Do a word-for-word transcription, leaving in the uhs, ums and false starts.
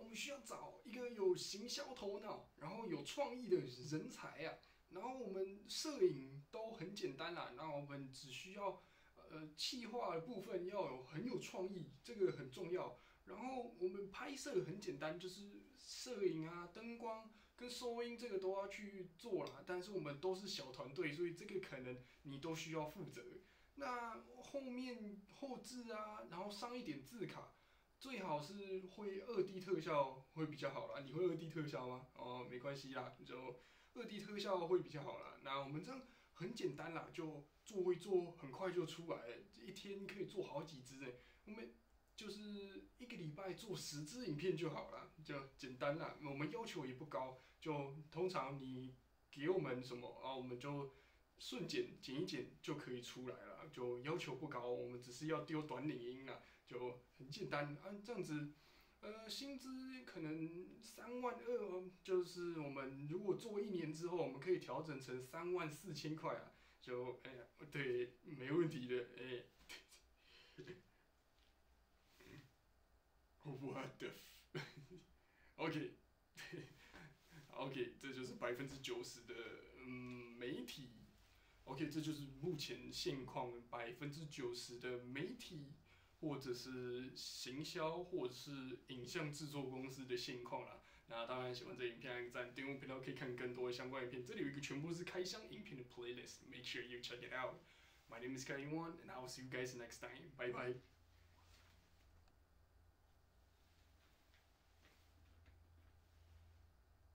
们需要找一个有行销头脑，然后有创意的人才啊。然后我们摄影都很简单啦，然后我们只需要呃企划的部分要有很有创意，这个很重要。然后我们拍摄很简单，就是摄影啊、灯光跟收音这个都要去做啦。但是我们都是小团队，所以这个可能你都需要负责。那后面后置啊，然后上一点字卡，最好是会二 D 特效会比较好啦。你会二 D 特效吗？哦，没关系啦，就二 D 特效会比较好啦。那我们这样很简单啦，就做一做，很快就出来了，一天可以做好几支诶。我们就是一个礼拜做十支影片就好了，就简单啦。我们要求也不高，就通常你给我们什么啊，我们就顺剪剪一剪就可以出来了，就要求不高，我们只是要丢短领音啦，就很简单啊，这样子。呃，薪资可能三万二，就是我们如果做一年之后，我们可以调整成三万四千块啊，就哎呀，对，没问题的，哎。What the OK OK， 这就是百分之九十的嗯媒体。OK， 这就是目前现况百分之九十的媒体，或者是行销，或者是影像制作公司的现况啦。那当然，喜欢这影片按个赞，订阅频道可以看更多的相关影片。这里有一个全部是开箱影片的 playlist，make sure you check it out. My name is Kai Yuan, and I will see you guys next time. Bye bye.